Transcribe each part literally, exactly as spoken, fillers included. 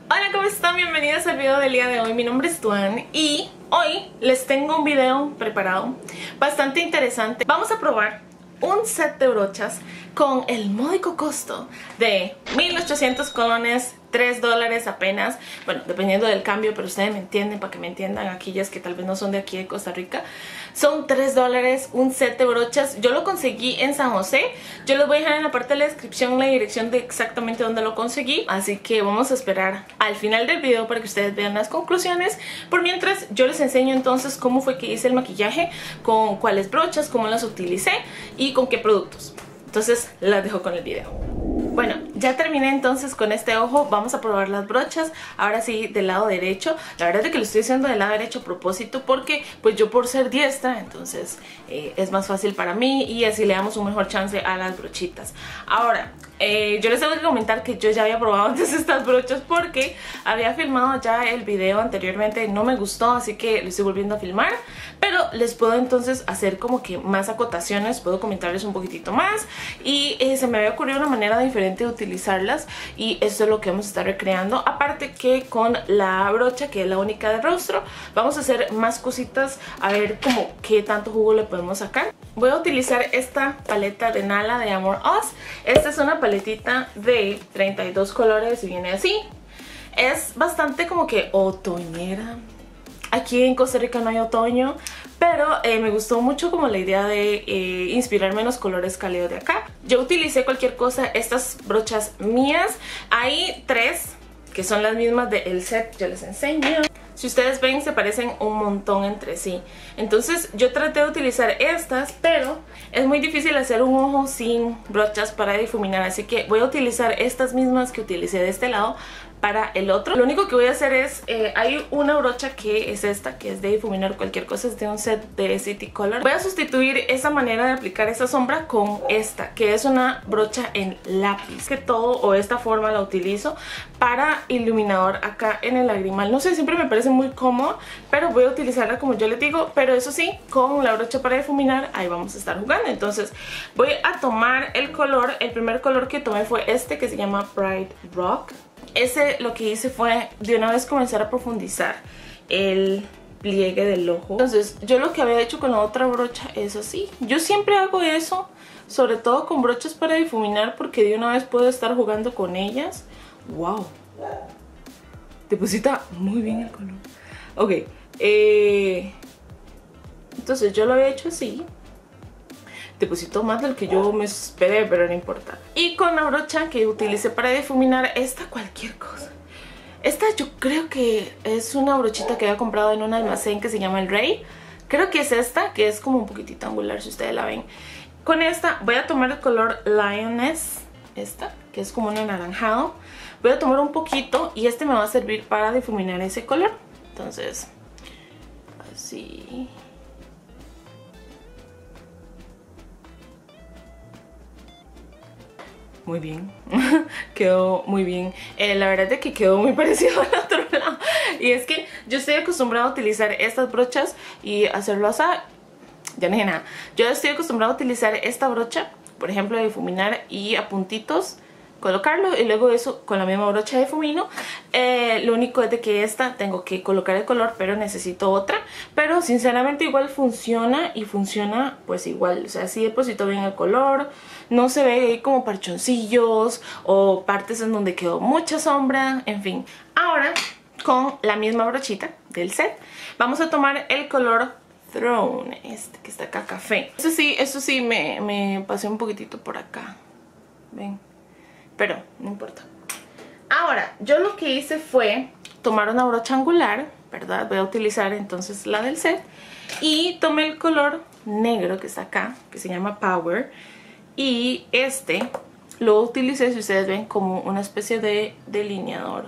Hola, ¿cómo están? Bienvenidos al video del día de hoy. Mi nombre es Tuan y hoy les tengo un video preparado bastante interesante. Vamos a probar un set de brochas con el módico costo de mil ochocientos colones, tres dólares apenas. Bueno, dependiendo del cambio, pero ustedes me entienden, para que me entiendan, aquellas que tal vez no son de aquí de Costa Rica. Son tres dólares un set de brochas. Yo lo conseguí en San José. Yo les voy a dejar en la parte de la descripción la dirección de exactamente dónde lo conseguí. Así que vamos a esperar al final del video para que ustedes vean las conclusiones. Por mientras, yo les enseño entonces cómo fue que hice el maquillaje, con cuáles brochas, cómo las utilicé y con qué productos. Entonces, las dejo con el video. Bueno, ya terminé entonces con este ojo. Vamos a probar las brochas. Ahora sí, del lado derecho. La verdad es que lo estoy haciendo del lado derecho a propósito porque pues yo por ser diestra, entonces eh, es más fácil para mí y así le damos un mejor chance a las brochitas. Ahora, eh, yo les tengo que comentar que yo ya había probado antes estas brochas porque había filmado ya el video anteriormente. No me gustó, así que lo estoy volviendo a filmar. Pero les puedo entonces hacer como que más acotaciones, puedo comentarles un poquitito más. Y eh, se me había ocurrido una manera diferente de utilizarlas y esto es lo que vamos a estar recreando. Aparte que con la brocha, que es la única de rostro, vamos a hacer más cositas a ver como qué tanto jugo le podemos sacar. Voy a utilizar esta paleta de Nala de Amor Us. Esta es una paletita de treinta y dos colores y viene así. Es bastante como que otoñera. Aquí en Costa Rica no hay otoño, pero eh, me gustó mucho como la idea de eh, inspirarme en los colores cálidos de acá. Yo utilicé cualquier cosa, estas brochas mías. Hay tres que son las mismas del set, yo les enseño. Si ustedes ven, se parecen un montón entre sí. Entonces yo traté de utilizar estas, pero es muy difícil hacer un ojo sin brochas para difuminar. Así que voy a utilizar estas mismas que utilicé de este lado para el otro. Lo único que voy a hacer es, eh, hay una brocha que es esta, que es de difuminar cualquier cosa, es de un set de City Color. Voy a sustituir esa manera de aplicar esa sombra con esta, que es una brocha en lápiz. Que todo, o esta forma la utilizo para iluminador acá en el lagrimal. No sé, siempre me parece muy cómodo, pero voy a utilizarla como yo les digo, pero eso sí, con la brocha para difuminar, ahí vamos a estar jugando. Entonces voy a tomar el color, el primer color que tomé fue este, que se llama Bright Rock. Ese lo que hice fue de una vez comenzar a profundizar el pliegue del ojo. Entonces yo lo que había hecho con la otra brocha es así. Yo siempre hago eso, sobre todo con brochas para difuminar, porque de una vez puedo estar jugando con ellas. ¡Wow! Deposita muy bien el color. Ok, eh, entonces yo lo había hecho así. Depositó más del que yo me esperé, pero no importa. Y con la brocha que utilicé para difuminar, esta cualquier cosa. Esta yo creo que es una brochita que había comprado en un almacén que se llama El Rey. Creo que es esta, que es como un poquitito angular si ustedes la ven. Con esta voy a tomar el color Lioness, esta, que es como un anaranjado. Voy a tomar un poquito y este me va a servir para difuminar ese color. Entonces, así. Muy bien, quedó muy bien. eh, La verdad es que quedó muy parecido al otro lado. Y es que yo estoy acostumbrada a utilizar estas brochas y hacerlo así. Ya no dije nada. Yo estoy acostumbrada a utilizar esta brocha, por ejemplo, de difuminar y a puntitos colocarlo y luego eso con la misma brocha de difumino. Eh, lo único es de que esta tengo que colocar el color, pero necesito otra. Pero sinceramente igual funciona y funciona pues igual. O sea, sí deposito bien el color. No se ve ahí como parchoncillos o partes en donde quedó mucha sombra. En fin, ahora con la misma brochita del set vamos a tomar el color Throne, este que está acá, café. Eso sí, eso sí me, me pasé un poquitito por acá. Ven. Pero no importa. Ahora, yo lo que hice fue tomar una brocha angular, ¿verdad? Voy a utilizar entonces la del set. Y tomé el color negro que está acá, que se llama Power. Y este lo utilicé, si ustedes ven, como una especie de delineador.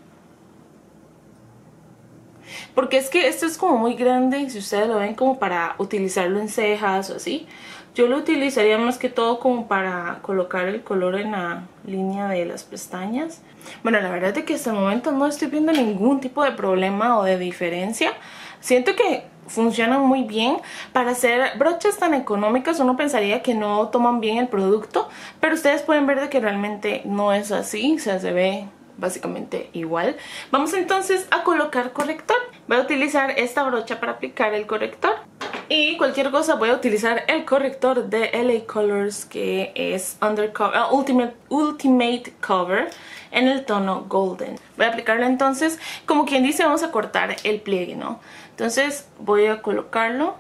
Porque es que esto es como muy grande y si ustedes lo ven como para utilizarlo en cejas o así. Yo lo utilizaría más que todo como para colocar el color en la línea de las pestañas. Bueno, la verdad es que hasta el momento no estoy viendo ningún tipo de problema o de diferencia. Siento que funcionan muy bien. Para hacer brochas tan económicas uno pensaría que no toman bien el producto, pero ustedes pueden ver de que realmente no es así. O sea, se ve básicamente igual. Vamos entonces a colocar corrector. Voy a utilizar esta brocha para aplicar el corrector. Y cualquier cosa voy a utilizar el corrector de L A Colors, que es Undercover, uh, Ultimate, Ultimate Cover, en el tono Golden. Voy a aplicarlo entonces, como quien dice, vamos a cortar el pliegue, ¿no? Entonces voy a colocarlo.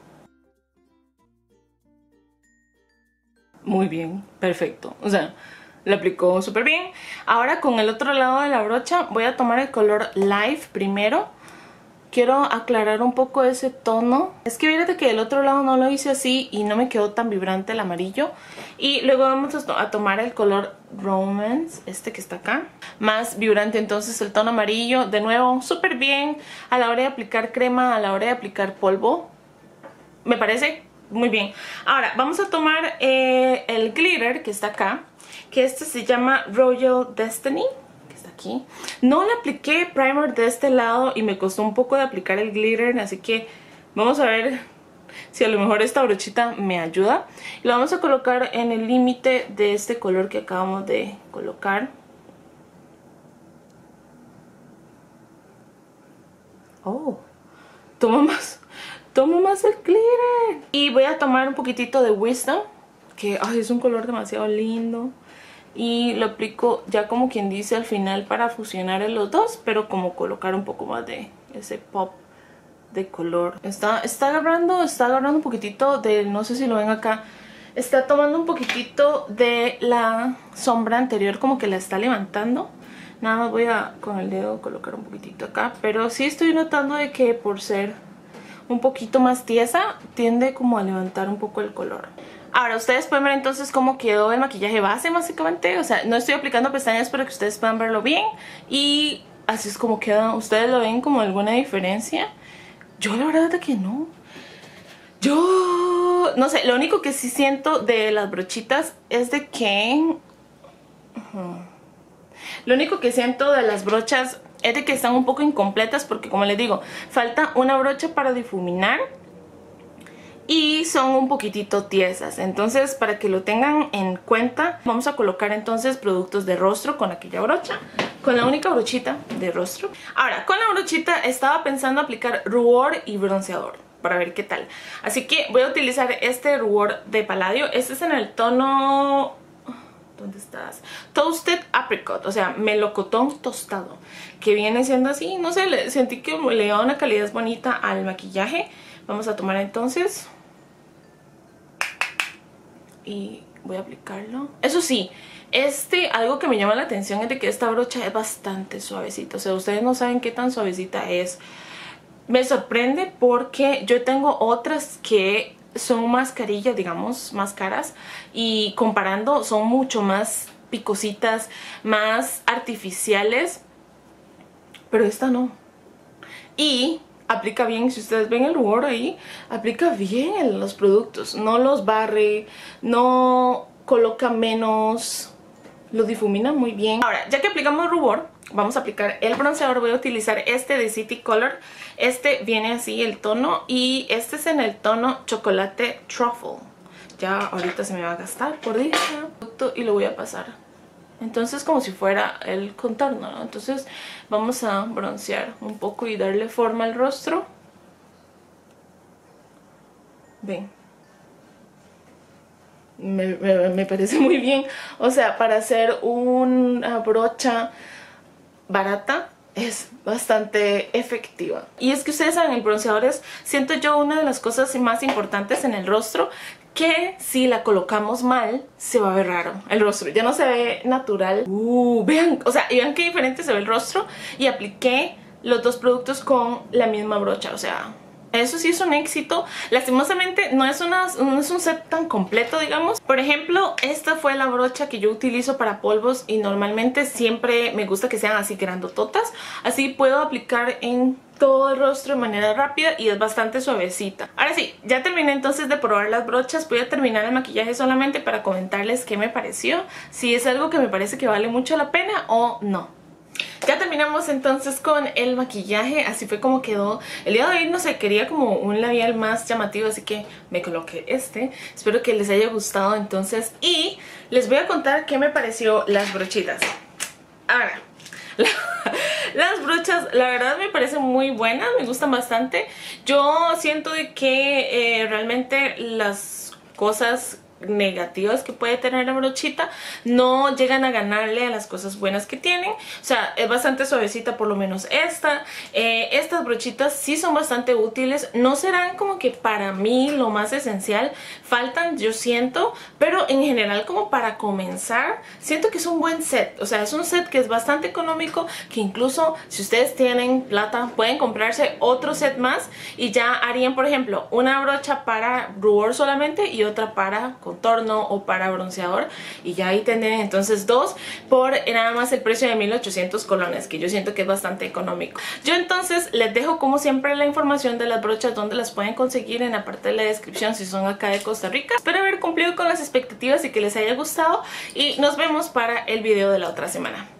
Muy bien, perfecto. O sea, lo aplicó súper bien. Ahora con el otro lado de la brocha voy a tomar el color Life primero. Quiero aclarar un poco ese tono. Es que fíjate que el otro lado no lo hice así y no me quedó tan vibrante el amarillo. Y luego vamos a tomar el color Romance, este que está acá. Más vibrante entonces el tono amarillo. De nuevo, súper bien a la hora de aplicar crema, a la hora de aplicar polvo. Me parece muy bien. Ahora vamos a tomar eh, el glitter que está acá, que este se llama Royal Destiny. Aquí. No le apliqué primer de este lado y me costó un poco de aplicar el glitter, así que vamos a ver si a lo mejor esta brochita me ayuda. Y lo vamos a colocar en el límite de este color que acabamos de colocar. Oh, tomo más, tomo más el glitter. Y voy a tomar un poquitito de Wisdom, que ay, es un color demasiado lindo. Y lo aplico ya como quien dice al final para fusionar en los dos, pero como colocar un poco más de ese pop de color. Está, está agarrando, está agarrando un poquitito de, no sé si lo ven acá, está tomando un poquitito de la sombra anterior, como que la está levantando. Nada más voy a con el dedo colocar un poquitito acá, pero sí estoy notando de que por ser un poquito más tiesa, tiende como a levantar un poco el color. Ahora ustedes pueden ver entonces cómo quedó el maquillaje base básicamente. O sea, no estoy aplicando pestañas para que ustedes puedan verlo bien. Y así es como queda. ¿Ustedes lo ven como alguna diferencia? Yo la verdad es que no. Yo... no sé, lo único que sí siento de las brochitas es de que... Uh-huh. Lo único que siento de las brochas es de que están un poco incompletas porque, como les digo, falta una brocha para difuminar. Y son un poquitito tiesas, entonces para que lo tengan en cuenta vamos a colocar entonces productos de rostro con aquella brocha, con la única brochita de rostro. Ahora con la brochita estaba pensando aplicar rubor y bronceador para ver qué tal, así que voy a utilizar este rubor de Palladio. Este es en el tono... ¿dónde estás? Toasted Apricot, o sea, melocotón tostado, que viene siendo así, no sé, le, sentí que le da una calidad bonita al maquillaje. Vamos a tomar entonces y voy a aplicarlo. Eso sí, este, algo que me llama la atención es de que esta brocha es bastante suavecita. O sea, ustedes no saben qué tan suavecita es. Me sorprende porque yo tengo otras que son más carillas, digamos, más caras. Y comparando son mucho más picositas, más artificiales. Pero esta no. Y... aplica bien, si ustedes ven el rubor ahí, aplica bien en los productos, no los barre, no coloca menos, lo difumina muy bien. Ahora, ya que aplicamos rubor, vamos a aplicar el bronceador. Voy a utilizar este de City Color, este viene así el tono y este es en el tono chocolate truffle. Ya ahorita se me va a gastar por día y lo voy a pasar. Entonces como si fuera el contorno, ¿no? Entonces vamos a broncear un poco y darle forma al rostro. Ven. Me, me, me parece muy bien. O sea, para hacer una brocha barata es bastante efectiva. Y es que ustedes saben, el bronceador es, siento yo, una de las cosas más importantes en el rostro, que si la colocamos mal se va a ver raro el rostro, ya no se ve natural. Uh, vean, o sea, y vean qué diferente se ve el rostro. Y apliqué los dos productos con la misma brocha, o sea, eso sí es un éxito. Lastimosamente no es, una, no es un set tan completo, digamos. Por ejemplo, esta fue la brocha que yo utilizo para polvos y normalmente siempre me gusta que sean así grandototas. Así puedo aplicar en todo el rostro de manera rápida y es bastante suavecita. Ahora sí, ya terminé entonces de probar las brochas. Voy a terminar el maquillaje solamente para comentarles qué me pareció, si es algo que me parece que vale mucho la pena o no. Ya terminamos entonces con el maquillaje, así fue como quedó. El día de hoy, no sé, quería como un labial más llamativo, así que me coloqué este. Espero que les haya gustado entonces y les voy a contar qué me pareció las brochitas. Ahora, Las brochas, la verdad me parecen muy buenas, me gustan bastante. Yo siento de que eh, realmente las cosas negativas que puede tener la brochita no llegan a ganarle a las cosas buenas que tienen. O sea, es bastante suavecita, por lo menos esta. Eh, estas brochitas sí son bastante útiles. No serán como que para mí lo más esencial. Faltan, yo siento, pero en general como para comenzar, siento que es un buen set. O sea, es un set que es bastante económico, que incluso si ustedes tienen plata, pueden comprarse otro set más y ya harían, por ejemplo, una brocha para rubor solamente y otra para contorno o para bronceador, y ya ahí tendrían entonces dos por nada más el precio de mil ochocientos colones, que yo siento que es bastante económico. Yo entonces les dejo como siempre la información de las brochas, donde las pueden conseguir en la parte de la descripción si son acá de Costa Rica. Espero haber cumplido con las expectativas y que les haya gustado, y nos vemos para el video de la otra semana.